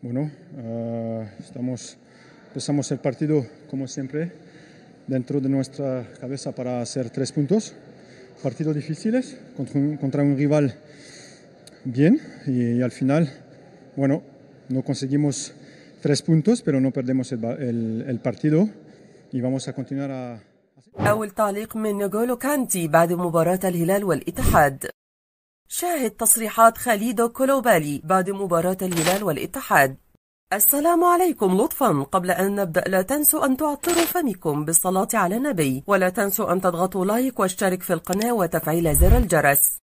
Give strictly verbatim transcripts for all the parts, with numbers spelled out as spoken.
Bueno, uh, estamos, empezamos el partido como siempre dentro de nuestra cabeza para hacer tres puntos. Partidos difíciles contra un, contra un rival bien y, y al final, bueno, no conseguimos tres puntos, pero no perdemos el, el, el partido y vamos a continuar a... أول تعليق من نغولو كانتي بعد مباراة الهلال والاتحاد. شاهد تصريحات خاليدو كولوبالي بعد مباراة الهلال والاتحاد. السلام عليكم. لطفا قبل أن نبدأ لا تنسوا أن تعطروا فمكم بالصلاة على النبي، ولا تنسوا أن تضغطوا لايك واشترك في القناة وتفعيل زر الجرس.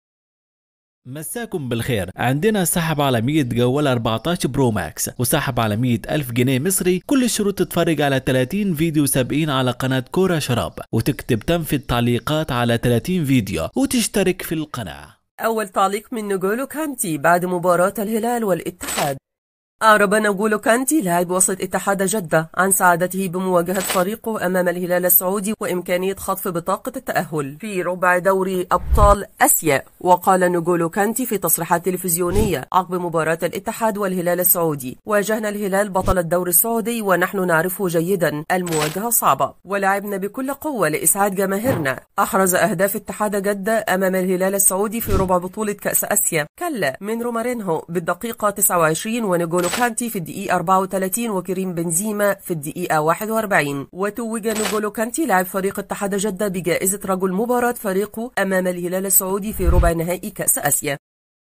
مساكم بالخير. عندنا سحب على مية جوال أربعة عشر برو ماكس وسحب على مية ألف جنيه مصري. كل الشروط تتفرج على ثلاثين فيديو سابقين على قناة كورة شراب، وتكتب تم في التعليقات على ثلاثين فيديو وتشترك في القناة. أول تعليق من نغولو كانتي بعد مباراة الهلال والاتحاد. أعرب نغولو كانتي لاعب وسط اتحاد جدة عن سعادته بمواجهة فريقه أمام الهلال السعودي وإمكانية خطف بطاقة التأهل في ربع دوري أبطال آسيا. وقال نغولو كانتي في تصريحات تلفزيونية عقب مباراة الاتحاد والهلال السعودي: واجهنا الهلال بطل الدوري السعودي ونحن نعرفه جيدا، المواجهة صعبة ولعبنا بكل قوة لإسعاد جماهيرنا. أحرز أهداف اتحاد جدة أمام الهلال السعودي في ربع بطولة كأس آسيا كلا من رومارينهو بالدقيقة تسعة وعشرين ونغولو كانتي في الدقيقة أربعة وثلاثين وكريم بنزيما في الدقيقة واحد وأربعين. وتوج نغولو كانتي لاعب فريق اتحاد جدة بجائزة رجل مباراة فريقه أمام الهلال السعودي في ربع نهائي كأس آسيا.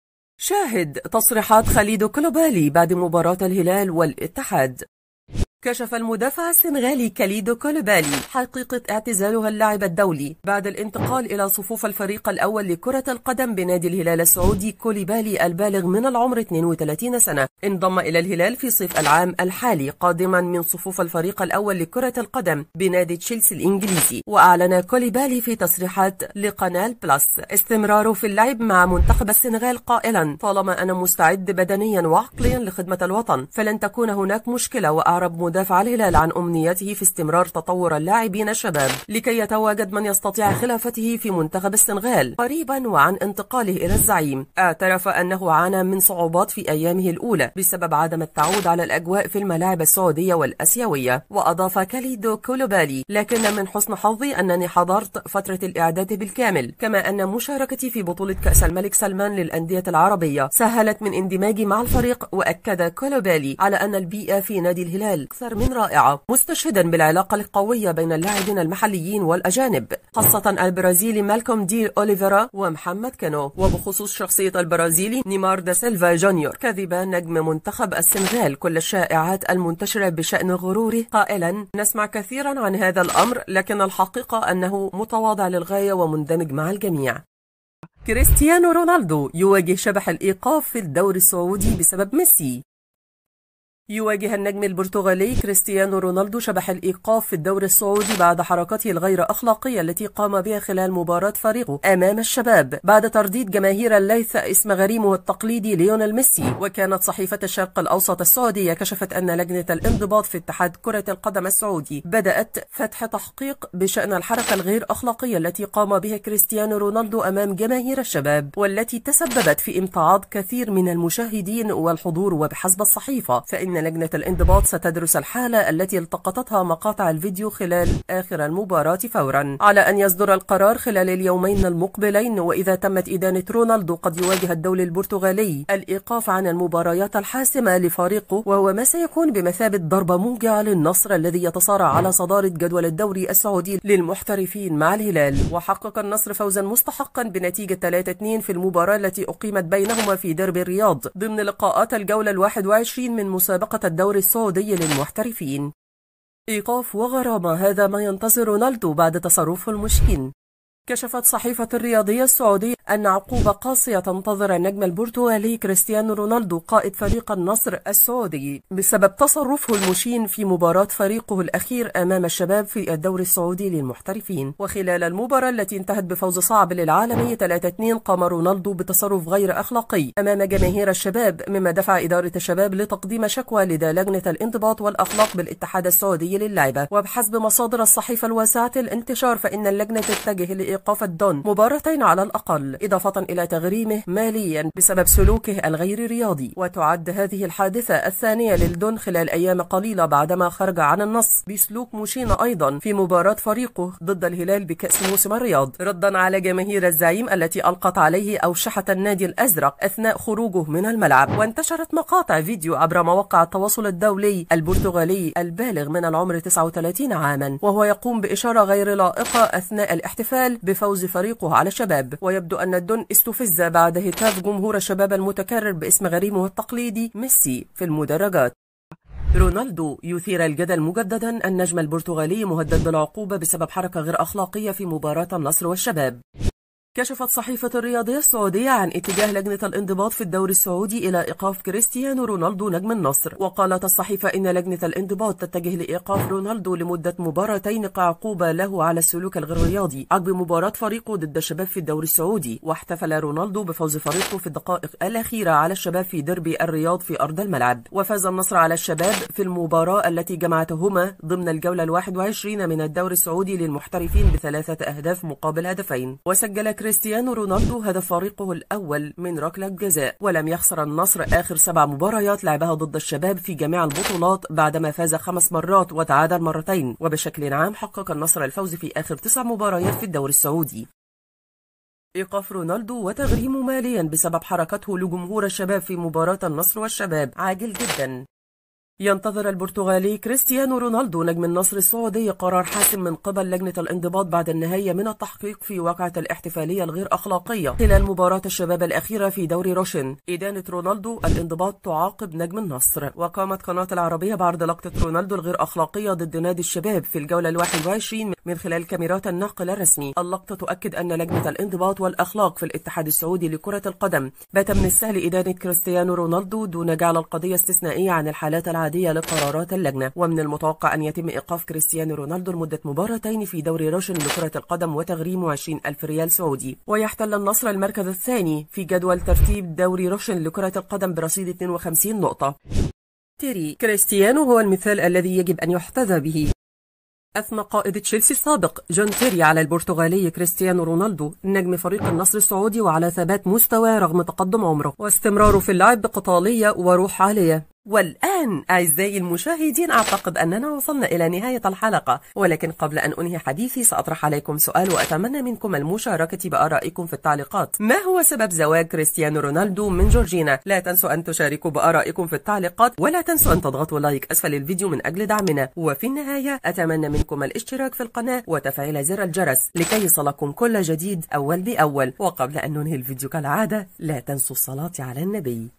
شاهد تصريحات خاليدو كولوبالي بعد مباراة الهلال والاتحاد. كشف المدافع السنغالي كاليدو كولوبالي حقيقة اعتزاله اللاعب الدولي بعد الانتقال إلى صفوف الفريق الأول لكرة القدم بنادي الهلال السعودي. كوليبالي البالغ من العمر اثنين وثلاثين سنة انضم إلى الهلال في صيف العام الحالي قادما من صفوف الفريق الأول لكرة القدم بنادي تشيلسي الإنجليزي. وأعلن كوليبالي في تصريحات لقناة بلاس استمراره في اللعب مع منتخب السنغال قائلا: طالما أنا مستعد بدنيا وعقليا لخدمة الوطن فلن تكون هناك مشكلة. وأعرب مدافع الهلال عن أمنيته في استمرار تطور اللاعبين الشباب لكي يتواجد من يستطيع خلافته في منتخب السنغال قريبا. وعن انتقاله إلى الزعيم اعترف أنه عانى من صعوبات في أيامه الأولى بسبب عدم التعود على الأجواء في الملاعب السعودية والأسيوية. وأضاف كاليدو كولوبالي: لكن من حسن حظي أنني حضرت فترة الإعداد بالكامل، كما أن مشاركتي في بطولة كأس الملك سلمان للأندية العربية سهلت من اندماجي مع الفريق. وأكد كولوبالي على أن البيئة في نادي الهلال أكثر من رائعة، مستشهدا بالعلاقة القوية بين اللاعبين المحليين والأجانب خاصة البرازيلي مالكوم دي أوليفيرا ومحمد كانو. وبخصوص شخصية البرازيلي نيمار دا سيلفا جونيور كذب نجم منتخب السنغال كل الشائعات المنتشرة بشأن غروره قائلا: نسمع كثيرا عن هذا الأمر لكن الحقيقة أنه متواضع للغاية ومندمج مع الجميع. كريستيانو رونالدو يواجه شبح الإيقاف في الدوري السعودي بسبب ميسي. يواجه النجم البرتغالي كريستيانو رونالدو شبح الإيقاف في الدوري السعودي بعد حركته الغير أخلاقية التي قام بها خلال مباراة فريقه أمام الشباب بعد ترديد جماهير الليث اسم غريمه التقليدي ليونيل ميسي. وكانت صحيفة الشرق الأوسط السعودية كشفت أن لجنة الانضباط في اتحاد كرة القدم السعودي بدأت فتح تحقيق بشأن الحركة الغير أخلاقية التي قام بها كريستيانو رونالدو أمام جماهير الشباب والتي تسببت في امتعاض كثير من المشاهدين والحضور. وبحسب الصحيفة فإن لجنة الانضباط ستدرس الحالة التي التقطتها مقاطع الفيديو خلال آخر المباراة فورا، على أن يصدر القرار خلال اليومين المقبلين. وإذا تمت إدانة رونالدو قد يواجه الدولي البرتغالي الإيقاف عن المباريات الحاسمة لفريقه، وهو ما سيكون بمثابة ضربة موجعة للنصر الذي يتصارع على صدارة جدول الدوري السعودي للمحترفين مع الهلال. وحقق النصر فوزا مستحقا بنتيجة ثلاثة اثنين في المباراة التي أقيمت بينهما في ديربي الرياض ضمن لقاءات الجولة الواحد وعشرين من مسابقة الدوري السعودي للمحترفين. إيقاف وغرامة، هذا ما ينتظر رونالدو بعد تصرفه المشين. كشفت صحيفة الرياضية السعودية أن عقوبة قاسية تنتظر النجم البرتغالي كريستيانو رونالدو قائد فريق النصر السعودي بسبب تصرفه المشين في مباراة فريقه الأخير أمام الشباب في الدوري السعودي للمحترفين. وخلال المباراة التي انتهت بفوز صعب للعالمي ثلاثة اثنين قام رونالدو بتصرف غير أخلاقي أمام جماهير الشباب، مما دفع إدارة الشباب لتقديم شكوى لدى لجنة الانضباط والأخلاق بالاتحاد السعودي للعبة. وبحسب مصادر الصحيفة الواسعة الانتشار فإن اللجنة تتجه إيقاف الدون مباراتين على الأقل، إضافة إلى تغريمه ماليا بسبب سلوكه الغير رياضي. وتعد هذه الحادثة الثانية للدون خلال أيام قليلة بعدما خرج عن النص بسلوك مشين أيضا في مباراة فريقه ضد الهلال بكأس موسم الرياض، ردا على جماهير الزعيم التي ألقت عليه أوشحة النادي الأزرق أثناء خروجه من الملعب. وانتشرت مقاطع فيديو عبر مواقع التواصل الدولي البرتغالي البالغ من العمر تسعة وثلاثين عاما وهو يقوم بإشارة غير لائقة أثناء الاحتفال بفوز فريقه على الشباب. ويبدو أن الدون استفز بعد هتاف جمهور الشباب المتكرر باسم غريمه التقليدي ميسي في المدرجات. رونالدو يثير الجدل مجددا، النجم البرتغالي مهدد بالعقوبة بسبب حركة غير أخلاقية في مباراة النصر والشباب. كشفت صحيفة الرياضية السعودية عن اتجاه لجنة الانضباط في الدوري السعودي إلى إيقاف كريستيانو رونالدو نجم النصر. وقالت الصحيفة إن لجنة الانضباط تتجه لإيقاف رونالدو لمدة مباراتين كعقوبة له على السلوك الغير رياضي عقب مباراة فريقه ضد الشباب في الدوري السعودي. واحتفل رونالدو بفوز فريقه في الدقائق الأخيرة على الشباب في ديربي الرياض في أرض الملعب. وفاز النصر على الشباب في المباراة التي جمعتهما ضمن الجولة الواحد وعشرين من الدوري السعودي للمحترفين بثلاثة أهداف مقابل هدفين. وسجل كريستيانو رونالدو هدف فريقه الأول من ركلة جزاء. ولم يخسر النصر آخر سبع مباريات لعبها ضد الشباب في جميع البطولات بعدما فاز خمس مرات وتعادل مرتين. وبشكل عام حقق النصر الفوز في آخر تسع مباريات في الدوري السعودي. إيقاف رونالدو وتغريمه ماليا بسبب حركته لجمهور الشباب في مباراة النصر والشباب عاجل جدا. ينتظر البرتغالي كريستيانو رونالدو نجم النصر السعودي قرار حاسم من قبل لجنة الانضباط بعد النهاية من التحقيق في واقعة الاحتفالية الغير أخلاقية خلال مباراة الشباب الأخيرة في دوري روشن. إدانة رونالدو الانضباط تعاقب نجم النصر. وقامت قناة العربية بعرض لقطة رونالدو الغير أخلاقية ضد نادي الشباب في الجولة الواحد وعشرين من خلال كاميرات الناقل الرسمي. اللقطة تؤكد أن لجنة الانضباط والأخلاق في الاتحاد السعودي لكرة القدم بات من السهل إدانة كريستيانو رونالدو دون جعل القضية استثنائية عن الحالات العادية لقرارات اللجنة. ومن المتوقع أن يتم إيقاف كريستيانو رونالدو لمدة مباراتين في دوري روشن لكرة القدم وتغريمه عشرين ألف ريال سعودي. ويحتل النصر المركز الثاني في جدول ترتيب دوري روشن لكرة القدم برصيد اثنين وخمسين نقطة. تيري كريستيانو هو المثال الذي يجب أن يحتذى به. أثنى قائد تشيلسي السابق جون تيري على البرتغالي كريستيانو رونالدو نجم فريق النصر السعودي وعلى ثبات مستواه رغم تقدم عمره واستمراره في اللعب بقتالية وروح عالية. والآن أعزائي المشاهدين أعتقد أننا وصلنا إلى نهاية الحلقة، ولكن قبل أن أنهي حديثي سأطرح عليكم سؤال وأتمنى منكم المشاركة بآرائكم في التعليقات. ما هو سبب زواج كريستيانو رونالدو من جورجينا؟ لا تنسوا أن تشاركوا بآرائكم في التعليقات ولا تنسوا أن تضغطوا لايك أسفل الفيديو من أجل دعمنا. وفي النهاية أتمنى منكم الاشتراك في القناة وتفعيل زر الجرس لكي يصلكم كل جديد أول بأول. وقبل أن ننهي الفيديو كالعادة لا تنسوا الصلاة على النبي.